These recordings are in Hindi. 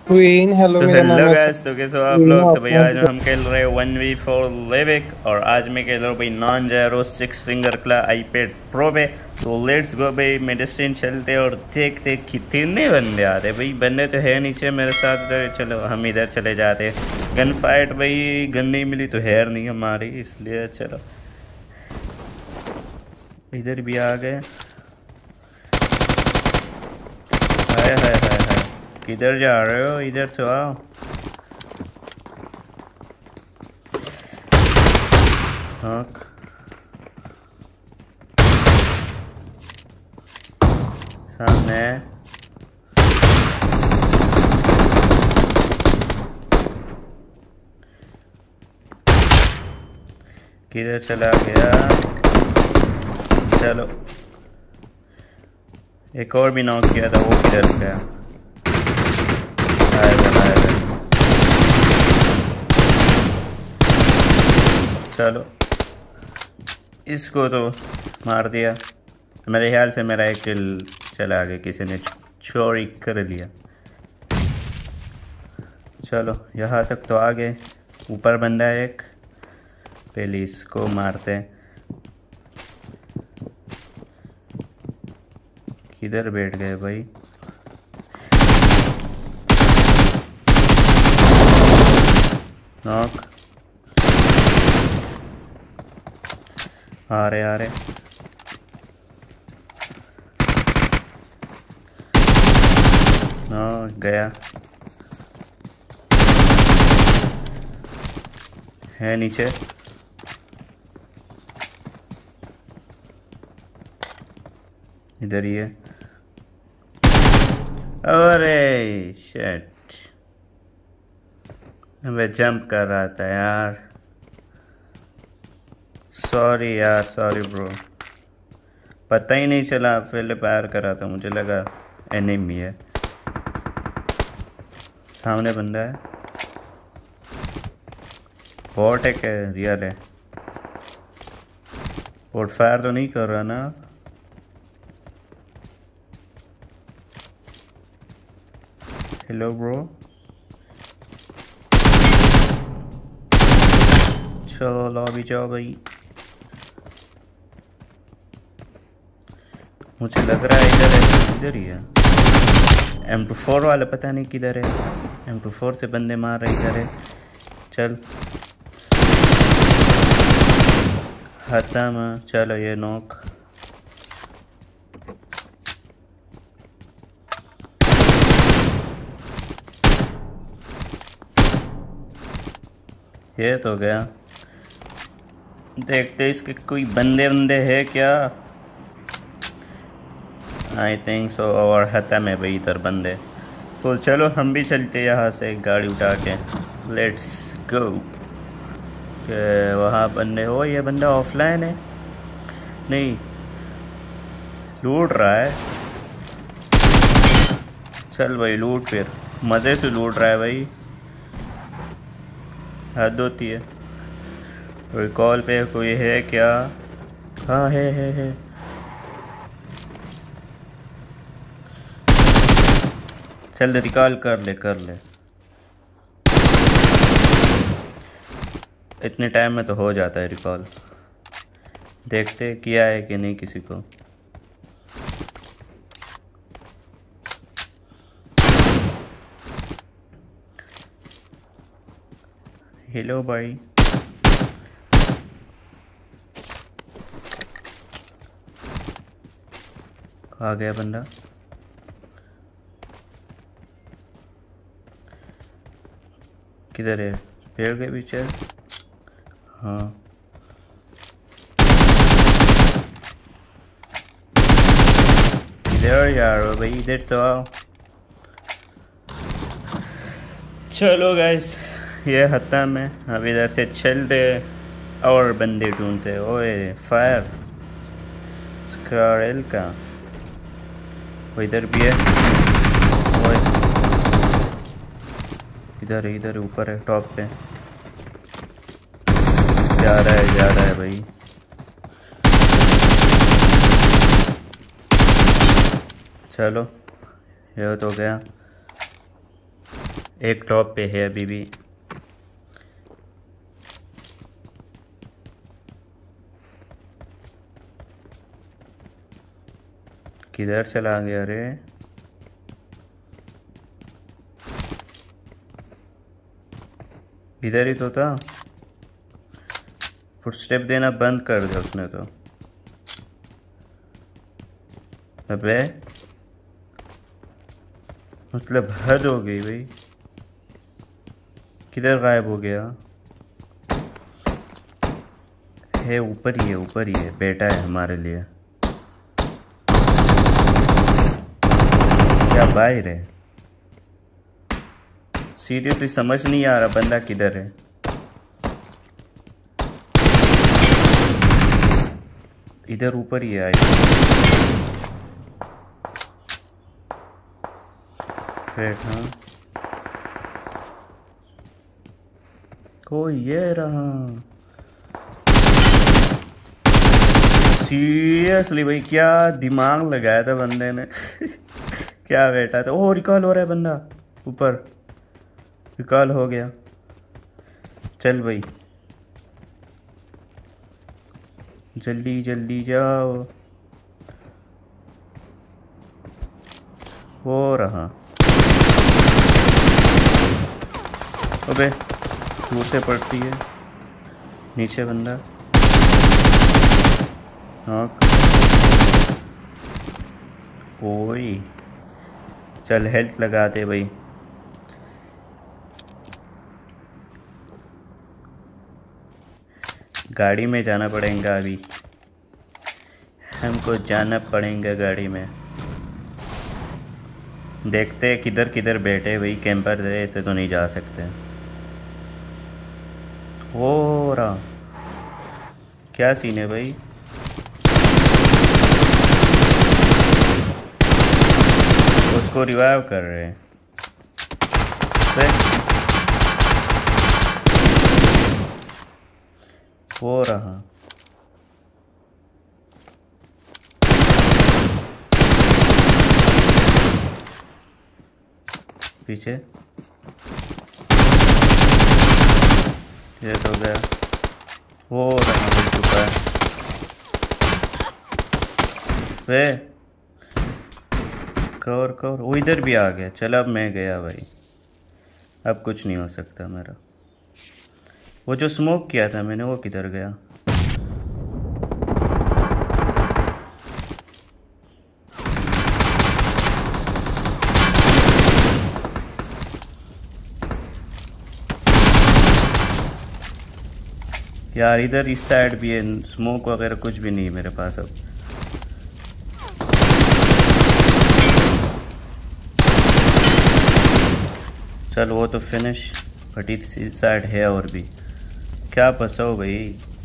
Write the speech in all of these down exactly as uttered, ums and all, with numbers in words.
क्वीन, हेलो, तो मेरा हेलो नाम है गाइस, तो कैसे हो आप क्वीन। लोग। तो आप भाई कहाँ आज से? हम खेल रहे हैं वन वी फोर लिविक। और आज मैं खेल रहा हूँ भाई non gyro six finger claw iPad pro पे। तो लेट्स गो भाई, मेडिसिन चलते और देखते कितने बंदे आते भाई। बंदे तो है नीचे मेरे साथ इधर, चलो हम इधर चले जाते। गन फाइट भाई, गन नहीं मिली तो हेयर नहीं हमारी, इसलिए चलो इधर भी आ गए। हाय हाय हाय हाय, किधर जा रहे हो, इधर तो आओ। हाँ, सामने। किधर चला गया। चलो, एक और भी नॉक किया था, वो किधर गया। आएगा आएगा। चलो, इसको तो मार दिया। मेरे ख्याल से मेरा एक किल चला गया, किसी ने चोरी कर लिया। चलो, यहाँ तक तो आ गए। ऊपर बंदा है एक, पहले इसको मारते हैं। किधर बैठ गए भाई। नॉक। आ रहे आ रहे। हाँ, गया है नीचे। इधर ही है। अरे शिट, मैं जंप कर रहा था यार। सॉरी यार, सॉरी ब्रो। पता ही नहीं चला, पहले फायर करा था, मुझे लगा एनिमी है। सामने बंदा है। बॉट है क्या रियल है? बॉट फायर तो नहीं कर रहा ना? Hello bro. चलो लॉबी जाओ भाई। मुझे लग रहा है इधर है, इधर ही है। एम टू फोर वाले पता नहीं किधर है। एम टू फोर से बंदे मार रहे, इधर है। चल खत्म। चलो ये नॉक। ये तो गया। देखते इसके कोई बंदे बंदे है क्या। I think so. और खत्म है भाई इधर बंदे। सो चलो हम भी चलते यहाँ से गाड़ी उठा के। Let's go. वहाँ बंदे हो, ये बंदा ऑफलाइन है। नहीं, लूट रहा है। चल भाई लूट, फिर मज़े से लूट रहा है भाई। हद होती है। कोई कॉल पे कोई है क्या? हाँ है है है। चल रिकॉल कर ले कर ले। इतने टाइम में तो हो जाता है रिकॉल। देखते किया है कि नहीं किसी को। हेलो भाई। आ गया बंदा। किधर है? पेड़ के पीछे। हाँ, इधर यार भाई, इधर तो आओ। चलो गाइस, ये हत्ता में अब इधर से चलते और बंदे ढूंढते। ओए फायर स्कारल का वो इधर भी है। ओए इधर है, इधर ऊपर है, टॉप पे जा रहा है, जा रहा है भाई। चलो ये तो गया। एक टॉप पे है अभी भी। किधर चला गया रे? इधर ही तो था। फुटस्टेप देना बंद कर दिया उसने तो। अबे मतलब हद हो गई भाई। किधर गायब हो गया? है ऊपर ही है, ऊपर ही है, बैठा है हमारे लिए। क्या बाहर है? सीरियसली समझ नहीं आ रहा बंदा किधर है। इधर ऊपर ही है। हाँ कोई ये रहा। सीरियसली भाई क्या दिमाग लगाया था बंदे ने। क्या बैठा था। ओ रिकॉल हो रहा है बंदा ऊपर। रिकॉल हो गया। चल भाई जल्दी जल्दी जाओ। हो रहा। अबे दूर से पड़ती है। नीचे बंदा। हाँ ओए चल हेल्थ लगा दे भाई। गाड़ी में जाना पड़ेगा अभी। हमको जाना पड़ेगा गाड़ी में। देखते किधर किधर बैठे भाई। कैंपर है ऐसे तो नहीं जा सकते। हो रहा क्या सीन है भाई। उसको रिवाइव कर रहे हैं। हो रहा पीछे। ये तो गया। हो रहा हो चुका है। वे कवर कवर। वो इधर भी आ गया। चल अब मैं गया भाई। अब कुछ नहीं हो सकता मेरा। वो जो स्मोक किया था मैंने वो किधर गया? यार इधर इस साइड भी है। स्मोक वगैरह कुछ भी नहीं मेरे पास अब। चल वो तो फिनिश। बट इस साइड है और भी। क्या फंसाओ भाई।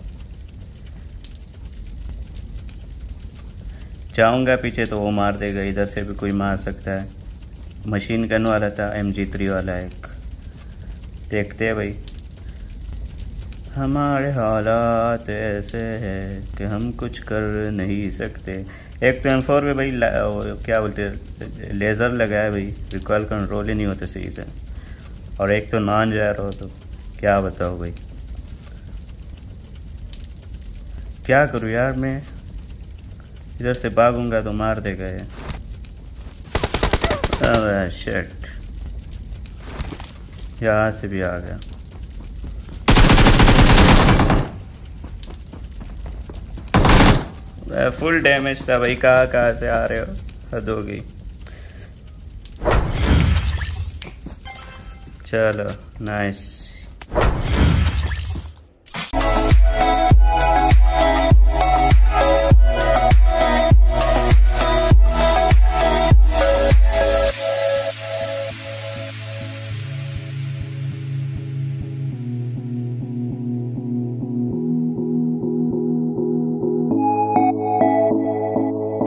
जाऊंगा पीछे तो वो मार देगा। इधर से भी कोई मार सकता है। मशीन गन वाला था। एम जी थ्री वाला एक। देखते हैं भाई। हमारे हालात ऐसे हैं कि हम कुछ कर नहीं सकते। एक तो एम फोर में भाई क्या बोलते हैं लेज़र लगाया भाई। रिकॉल कंट्रोल ही नहीं होते सही से। और एक तो नॉन जा रहा हो तो क्या बताओ भाई। क्या करूँ यार मैं। इधर से भागूंगा तो मार देगा ये। अरे शिट यहाँ से भी आ गया। फुल डैमेज था भाई। कहाँ कहाँ से आ रहे हो। हद हो गई। चलो नाइस।